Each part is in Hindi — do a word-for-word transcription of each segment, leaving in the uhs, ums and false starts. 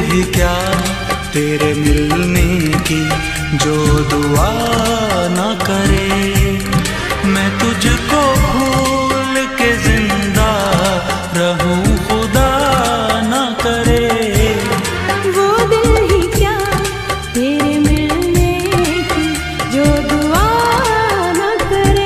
ही क्या तेरे मिलने की जो दुआ ना करे। मैं तुझको भूल के जिंदा रहूं खुदा ना करे। वो दिल ही क्या तेरे मिलने की जो दुआ ना करे।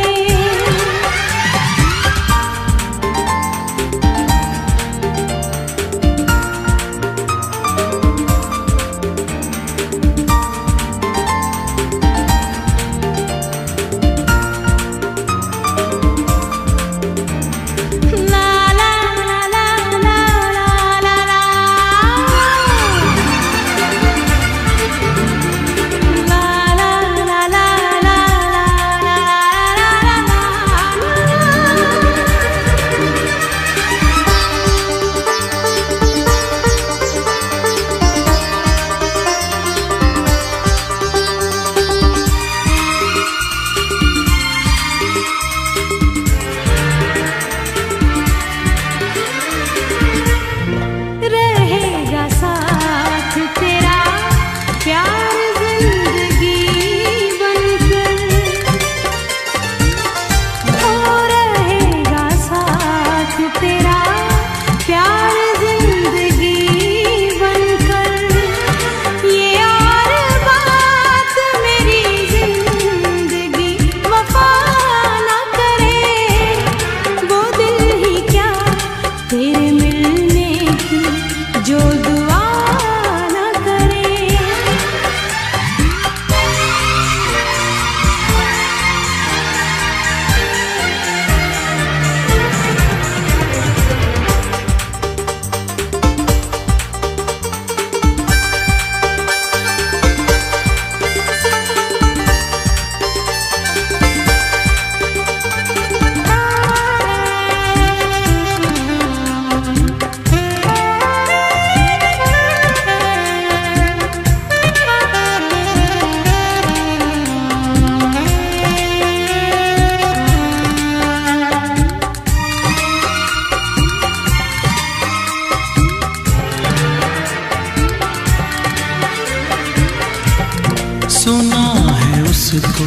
सुना है उसको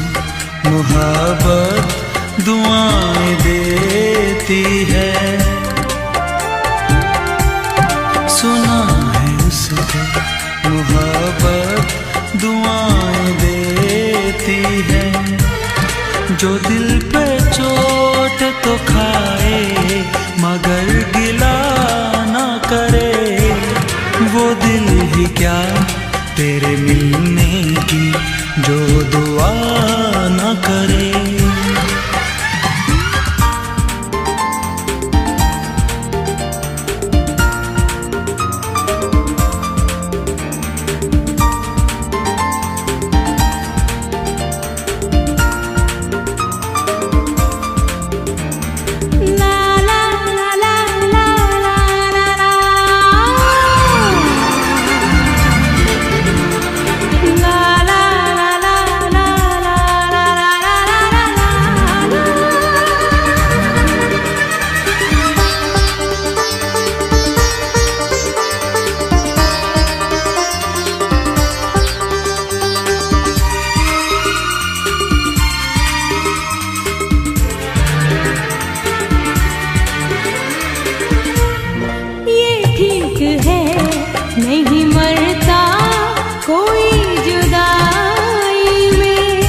मुहब्बत दुआएं देती है। सुना है उसको मुहब्बत दुआएं देती है। जो दिल पे चोट तो खाए मगर गिला ना करे। वो दिल ही क्या तेरे मिलने की जो दुआ ना करे। नहीं मरता कोई जुदाई में।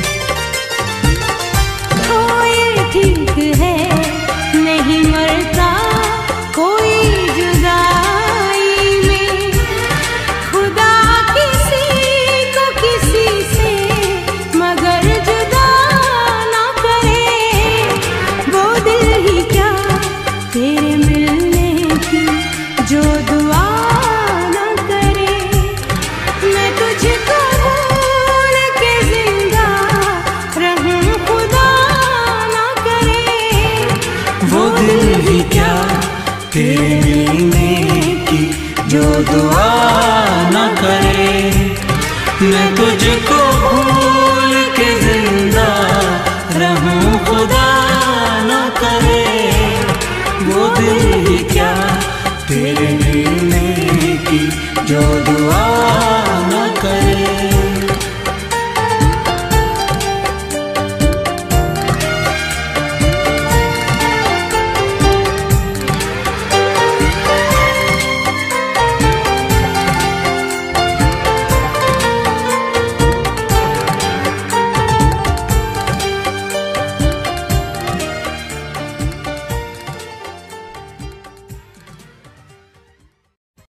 कोई ठीक है नहीं मरता कोई जुदाई में। खुदा किसी को किसी से मगर जुदा ना करे। वो दिल ही क्या तेरे मिलने की जो दुआ तेरे मिलने की जो दुआ ना करे। मैं तुझको